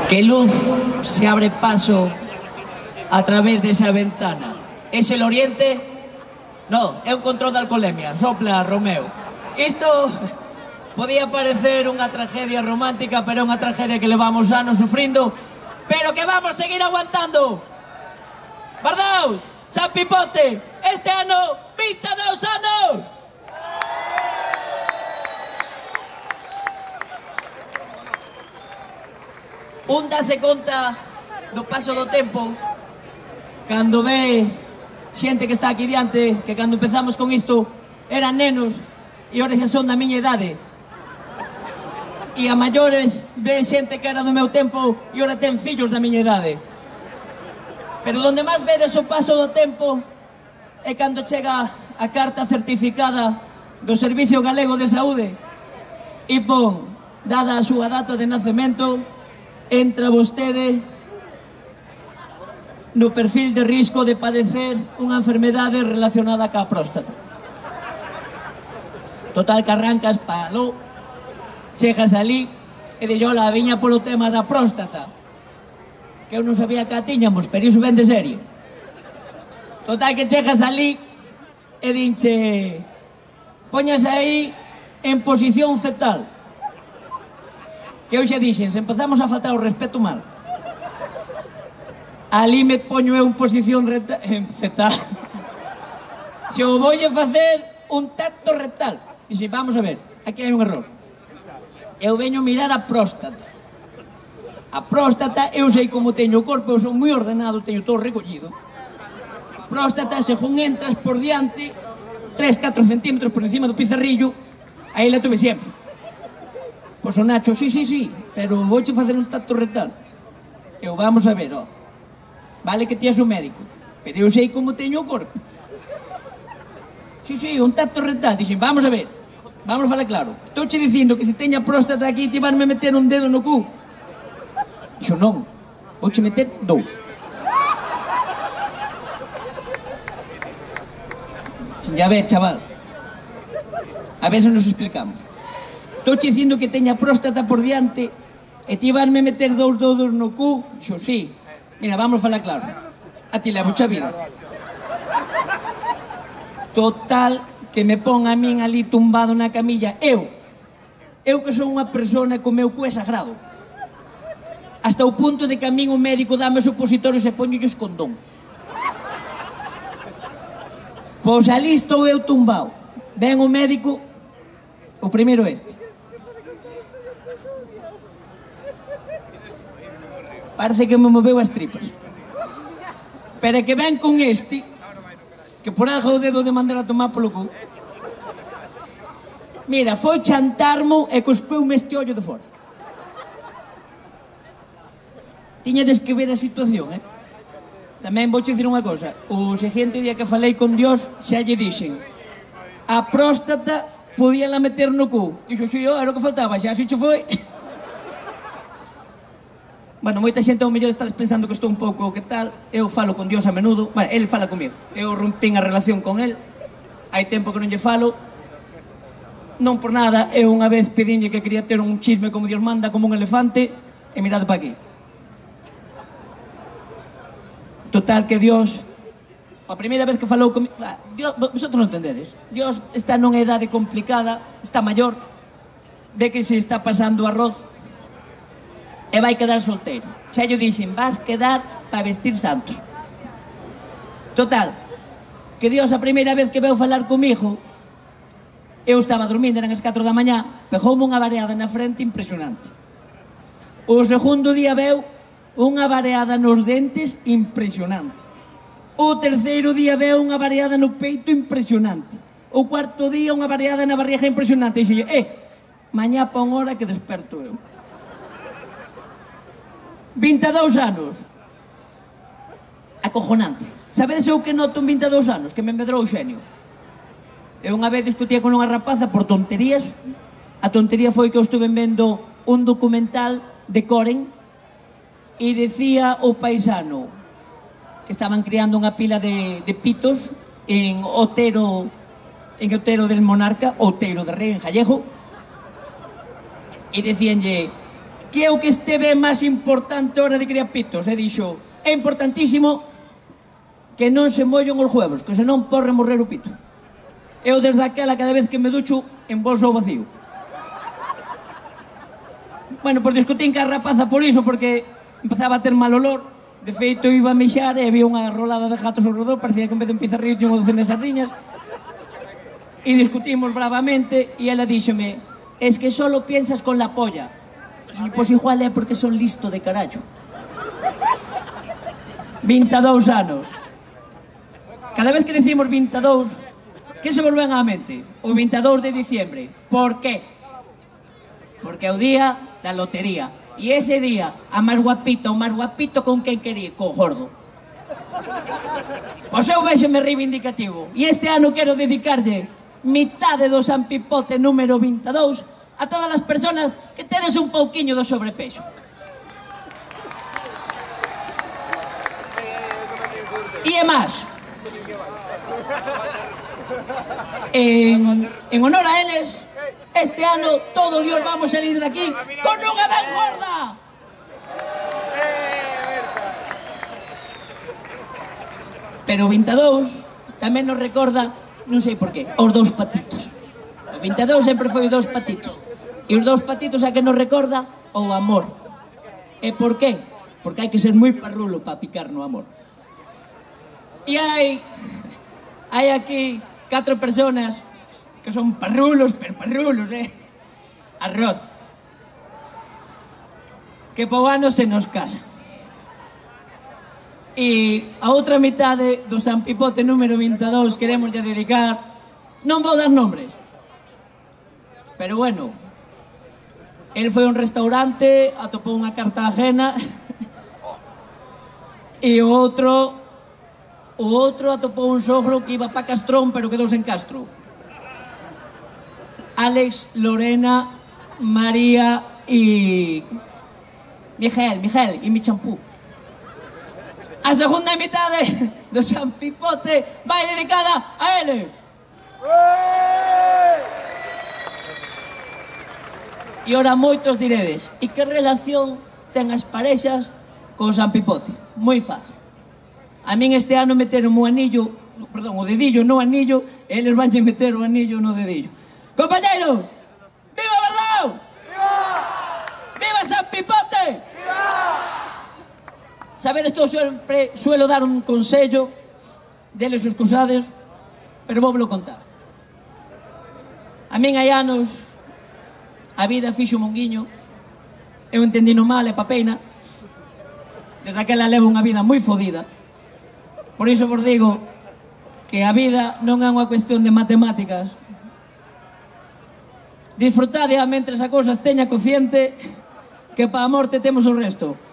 Que luz se abre paso a través desa ventana. Es el oriente? No, é un control de alcoholemia. Sopla, Romeo. Isto podía parecer unha tragedia romántica, pero é unha tragedia que levamos anos sufrindo, pero que vamos a seguir aguantando. Bardaos, San Pipote, este ano, 22 anos! Un dase conta do paso do tempo cando ve xente que está aquí diante, que cando empezamos con isto eran nenos e ahora xa son da miña idade, e a maiores ve xente que era do meu tempo e ahora ten fillos da miña idade. Pero donde máis vedes o paso do tempo é cando chega a carta certificada do Servicio Galego de Saúde e pon, dada a súa data de nacemento, entra vostede no perfil de risco de padecer unha enfermedade relacionada ca próstata. Total que arrancas palo, chegas ali e de yola viña polo tema da próstata, que eu non sabía que a tiñamos, pero iso ven de serio. Total que chegas ali e dinche, poñas aí en posición fetal, que eu xa dixen, se empezamos a faltar o respeto mal. Ali me poño eu en posición fetal. Se o voy a facer un tacto rectal. Dixe, vamos a ver, aquí hai un error. Eu veño mirar a próstata. A próstata, eu sei como teño o corpo, eu son moi ordenado, teño todo recollido. Próstata, según entras por diante, 3-4 centímetros por encima do pizarrillo, aí la tuve sempre. Pois o Nacho, sí, pero vouche facer un tacto rectal. Eu, vamos a ver, ó. Vale que ti és un médico, pero eu sei como teño o corpo. Sí, un tacto rectal. Dixen, vamos a ver, vamos a falar claro. Estouche dicindo que se teña próstata aquí ti vanme meter un dedo no cu. Dixo, non, vouche meter 2. Sin ya ver, chaval. A ver se nos explicamos. Estouche dicindo que teña próstata por diante e ti vanme meter 2 dedos no cu. Dixo, sí. Mira, vamos a falar claro. A ti levo xa vida. Total, que me pon a min ali tumbado na camilla. Eu que son unha persona que o meu cu é sagrado. Hasta o punto de que a min o médico dame os opositorios e poñollos condón. Pois ali estou eu tumbado. Ven o médico, o primeiro este. Parece que me moveu as tripas. Pero que ven con este, que por algo o dedo de mandar a tomar polo cu. Mira, foi chantarmo e cospeume este ollo de fora. Tiñades que ver a situación, Tamén vou dicir unha cosa. O seguinte día que falei con Dios, xa lle dixen, a próstata podíala meter no cu. Dixo, sí, era o que faltaba, xa se foi. Bueno, moita xente ao mellor está pensando que estou un pouco que tal. Eu falo con Dios a menudo. Bueno, el fala comigo. Eu rompín a relación con el. Hai tempo que non lle falo. Non por nada, eu unha vez pedinlle que quería ter un chisme como Dios manda, como un elefante, e mirade pa aquí. Total que Dios, a primeira vez que falou comigo, vosotros non entendedes. Dios está nunha idade complicada, está maior, ve que se está pasando arroz, e vai quedar solteiro. Xa yo dixen, vas quedar para vestir santos. Total, que Dios a primeira vez que veu falar comigo, eu estaba dormindo, eran as 4 da mañá, pegoume unha vareada na frente impresionante. O segundo día veu unha vareada nos dentes impresionante. O terceiro día veu unha vareada no peito impresionante. O cuarto día unha vareada na barriga impresionante. E dixo, mañá pa unha hora que desperto eu. 22 anos. Acojonante. Sabedes eu que noto en 22 anos? Que me medrou o xenio. Eu unha vez discutía con unha rapaza por tonterías. A tontería foi que eu estuve vendo un documental de Coren e decía o paisano que estaban criando unha pila de pitos en Otero del Monarca, Otero de Rei, en Jallejo, e decíanlle, que é o que esteve máis importante a hora de criar pitos, e dixo, é importantísimo que non se mollen os huevos, que senón porre morrer o pito. Eu desde aquela, cada vez que me ducho, embolso o vacío. Bueno, pois discutín ca rapaza por iso, porque empezaba a ter mal olor. De feito, iba a mexar e había unha rolada de gatos ao redor, parecía que en vez de un pizarrillo tinha unha docena de sardiñas. E discutimos bravamente, e ela díxome, es que solo piensas con la polla. Pois igual é porque son listo de carallo. 22 anos. Cada vez que decimos 22, que se volven á mente? O 22 de diciembre. Por qué? Porque é o día da lotería. E ese día, a máis guapita, o máis guapito, con quen quería? Co gordo. Pois eu véxome reivindicativo. E este ano quero dedicarlle mitade do San Pipote número 22 a todas as persoas que tedes un pouquiño do sobrepeso. E é máis, en honor a eles, este ano todo Dios vamos a salir de aquí con unha ben gorda. Pero o 22 tamén nos recorda, non sei por qué, os dous patitos. O 22 sempre foi os dous patitos. E os dous patitos a que nos recorda o amor. E por qué? Porque hai que ser moi parrulo para picar no amor. E hai aquí 4 personas que son parrulos, pero parrulos, Arroz. Que po ano se nos casa. E a outra mitade do San Pipote número 22 queremos ya dedicar, non vou dar nombres, pero bueno, el foi a un restaurante, atopou unha carta ajena, e o outro atopou un sogro que iba pa Castrón, pero quedou sen Castro. Alex, Lorena, María e Miguel e mi champú. A segunda mitade do San Pipote vai dedicada a ele. E ora moitos diredes, e que relación ten as parexas co San Pipote? Moi fácil. A min este ano meteron o anillo, perdón, o dedillo no anillo, e eles vanlle meter o anillo no dedillo. Compañeiros, viva Verdao! Viva! Viva San Pipote! Viva! Sabedes que eu sempre suelo dar un consello deles os cruzados, pero vou velo contar. A min hai anos a vida fixo un guiño, eu entendino mal e papeina, desde aquela levo unha vida moi fodida. Por iso vos digo que a vida non é unha cuestión de matemáticas. Disfrutade mentres a cousas teña cociente, que para a morte temos o resto.